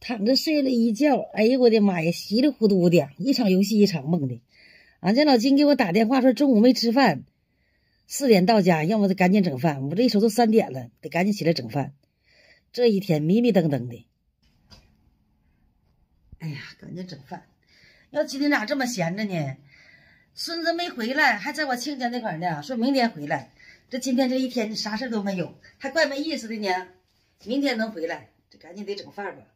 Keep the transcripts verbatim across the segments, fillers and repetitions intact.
躺着睡了一觉，哎呀我的妈呀，稀里糊涂的，一场游戏一场梦的。俺家老金给我打电话说中午没吃饭，四点到家，要么得赶紧整饭。我这一瞅都三点了，得赶紧起来整饭。这一天迷迷瞪瞪的，哎呀，赶紧整饭。要今天咋这么闲着呢？孙子没回来，还在我亲家那块呢，说明天回来。这今天这一天啥事都没有，还怪没意思的呢。明天能回来，这赶紧得整饭吧。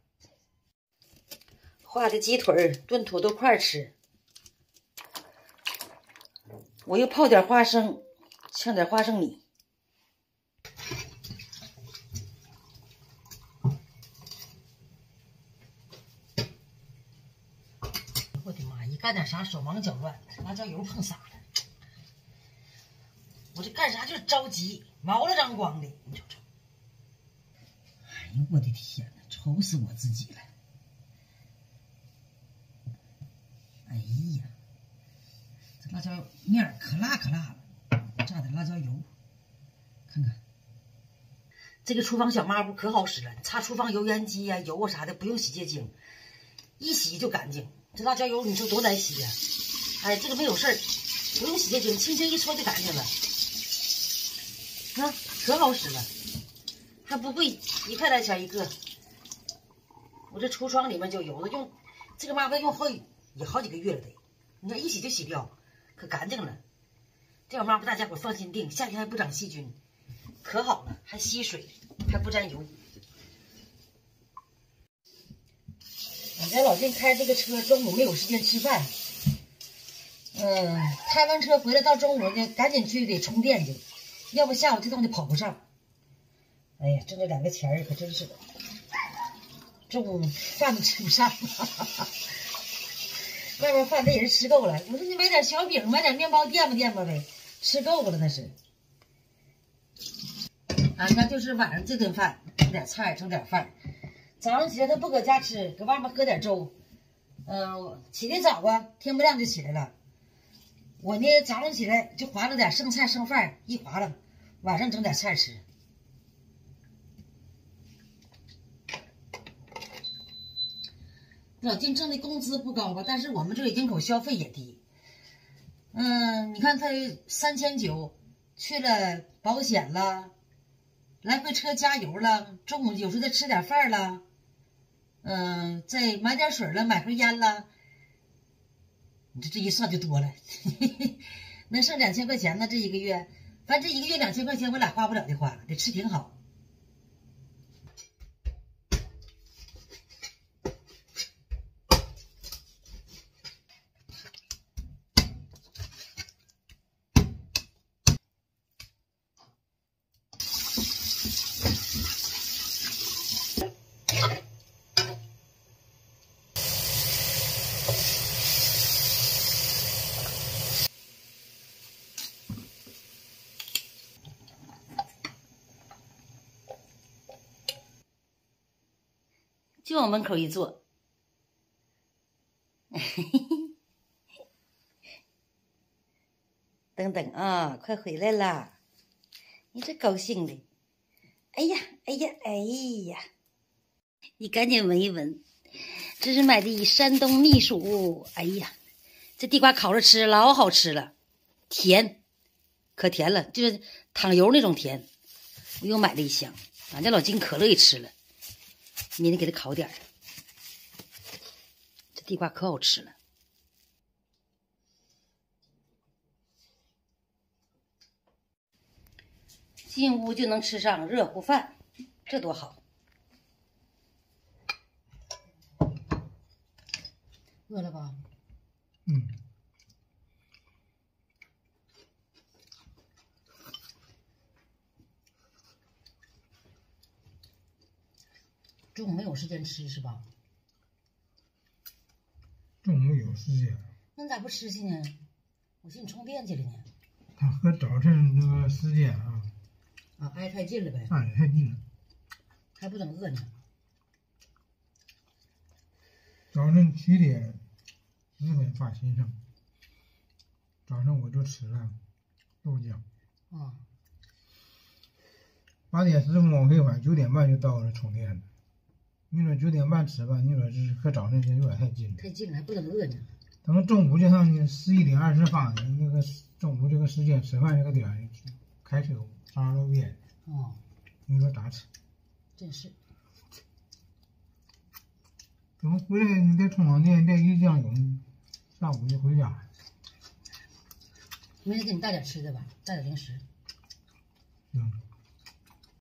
化的鸡腿炖土豆块吃，我又泡点花生，炝点花生米。我的妈！一干点啥手忙脚乱，辣椒油碰洒了。我这干啥就是着急，毛了张光的。你瞅瞅，哎呦我的天哪，愁死我自己了。哎呀，这辣椒面可辣可辣了，炸点辣椒油，看看。这个厨房小抹布可好使了，擦厨房油烟机呀、油啊啥的不用洗洁精，一洗就干净。这辣椒油你说多难洗呀、啊？哎，这个没有事儿，不用洗洁精，轻轻一搓就干净了。啊，可好使了，还不贵，一块来钱一个。我这橱窗里面就有的，用这个抹布用好也好几个月了得，你看一洗就洗掉，可干净了。这种抹布大家伙放心订，夏天还不长细菌，可好了，还吸水，还不沾油。我家老金开这个车，中午没有时间吃饭。嗯，开完车回来到中午呢，赶紧去得充电去，要不下午这东西跑不上。哎呀，挣这两个钱儿可真是的，中午饭都吃不上。外边饭那也是吃够了，我说你买点小饼，买点面包垫吧垫吧呗，吃够了那是。俺家就是晚上这顿饭，整点菜，整点饭。早上起来他不搁家吃，搁外面喝点粥。嗯、呃，起得早啊，天不亮就起来了。我呢早上起来就划了点剩菜剩饭，一划了，晚上整点菜吃。老金挣的工资不高吧，但是我们这里人口消费也低。嗯，你看他三千九，去了保险了，来回车加油了，中午有时候再吃点饭了，嗯，再买点水了，买盒烟了。你这这一算就多了，能剩两千块钱呢。这一个月，反正这一个月两千块钱我俩花不了的花，得吃挺好。就往门口一坐，等等啊，快回来啦！你这高兴的，哎呀，哎呀，哎呀，你赶紧闻一闻，这是买的山东蜜薯。哎呀，这地瓜烤着吃老好吃了，甜，可甜了，就是淌油那种甜。我又买了一箱，俺家老金可乐意吃了。明天给他烤点儿，这地瓜可好吃了。进屋就能吃上热乎饭，这多好！饿了吧？ 嗯。 中午没有时间吃是吧？ 中午有时间。 那你咋不吃去呢？我寻思你充电去了呢。 他和早晨那个时间啊， 啊，挨太近了呗。 挨太近了， 还不等饿呢。 早晨七点十分发新生，早上我就吃了豆浆。 啊。 八点十分往回返，九点半就到了充电了。 你说九点半吃吧，你说这是和早晨就有点太近了。 太近了，还不等饿呢。 等中午就上去十一点二十发，那个中午这个时间吃饭这个点儿，开车上路边。 哦， 你说咋吃？ 真是。 怎么回来你再充上电，再一酱油，下午就回家。 明天给你带点吃的吧，带点零食。